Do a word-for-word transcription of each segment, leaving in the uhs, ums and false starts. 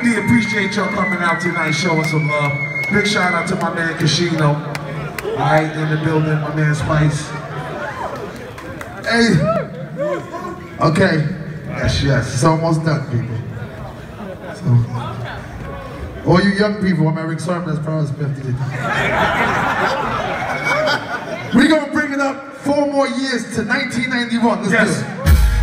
D, appreciate y'all coming out tonight, showing some love. Big shout out to my man Casino. Alright, in the building, my man Spice. Hey. Okay. Yes, yes. It's almost done, people. So, all you young people, I'm Eric Sermon, that's probably fifty. We're gonna bring it up four more years to nineteen ninety-one. Let's yes. do it.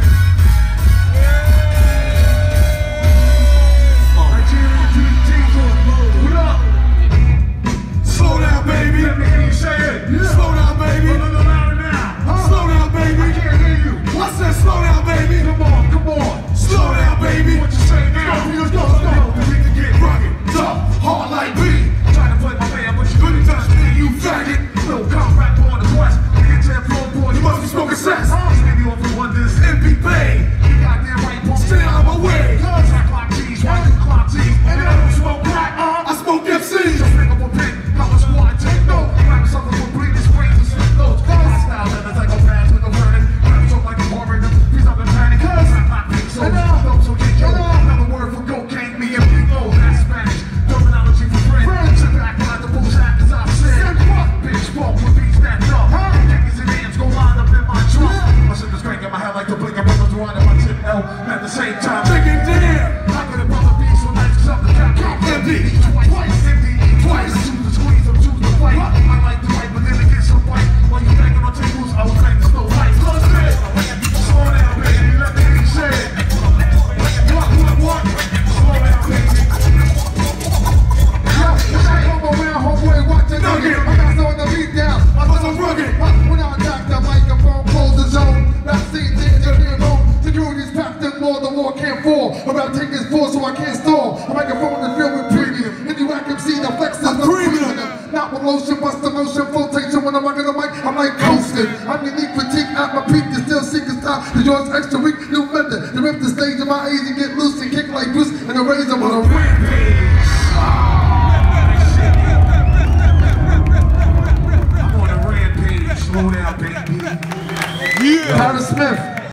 Slow down, baby. Let me hear you say it. Yeah. Slow down, baby. No, no, no, louder now. Huh? Slow down, baby. I can't hear you. What's that? Slow down, baby. Come on, come on. Slow down, baby. What you say now? Let's go, let's go, let's go. We can get rugged, tough, hard like me. Try to play my man, but you couldn't touch me, you faggot. No combat on the quest. You get to that floor, boy, you must be smoking sex. Maybe off for one this M P Bay. You got there right, boy. Stay out of my way. Cause I clock cheese, white clock cheese. And I don't smoke crack, uh-huh. I smoke F Cs. Just pick up a pick. How much more I take? No. Grab something for previous ways to slip those. My style, then it's like a pass with a verdict. Grab something like a horror, please up in panic. Cause I clock cheese, so no, so get yo. Another word for cocaine, me and me, oh, that's Spanish. Terminology for friends. Sit back when I the bull's hat, as I've said. Bitch, walk with beats that up. Jackets and hands go line up in my trunk. My shit is cranking my head like the blinker brothers rewind at my tip L. At the same time, thinking, damn, how could a brother be so nice? Cause I'm the captain. Empty, twice, empty, twice. Choose to squeeze, I'm choose to fight. I like to fight, but then it gets so white. While you banging on tables, I was like, there's no light. Plus it, slow down, baby, let me hear you say it. What, what, what? Slow down, baby. Yo, when I come around, homeboy, watch it. Nugget. I got someone to beat down. I was a rugged. When I attack the microphone, close the zone. That scene, things are being home. Security's packed in more, the war can't fall. I'm about to take this force so I can't stall. A microphone is filled with premium. And you whack M C, the flex is the premium. Not with lotion, bust the motion, flotation. When I'm rocking the mic, I'm like coasting. I'm unique, critique at my peak. You still seeking style. The yours extra weak, new method. The rip the stage of my age and get loose and kick like Bruce. And the razor on a rampage.